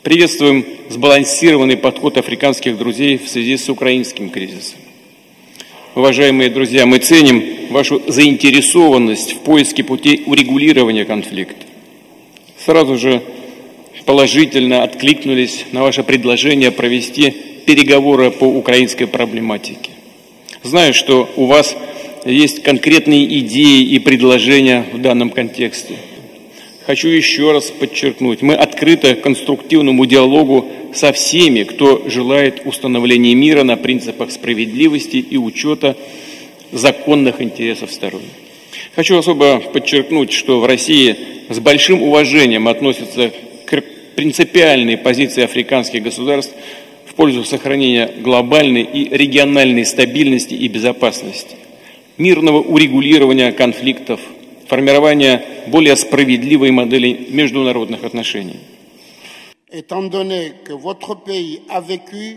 Приветствуем сбалансированный подход африканских друзей в связи с украинским кризисом. Уважаемые друзья, мы ценим вашу заинтересованность в поиске путей урегулирования конфликта. Сразу же положительно откликнулись на ваше предложение провести переговоры по украинской проблематике. Знаю, что у вас есть конкретные идеи и предложения в данном контексте. Хочу еще раз подчеркнуть, мы открыты к конструктивному диалогу со всеми, кто желает установления мира на принципах справедливости и учета законных интересов сторон. Хочу особо подчеркнуть, что в России с большим уважением относятся к принципиальной позиции африканских государств в пользу сохранения глобальной и региональной стабильности и безопасности, мирного урегулирования конфликтов, формирования более справедливой модели международных отношений. Étant donné que votre pays a vécu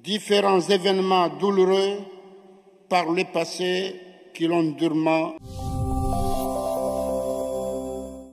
différents événements douloureux par le passé qui l'ont durement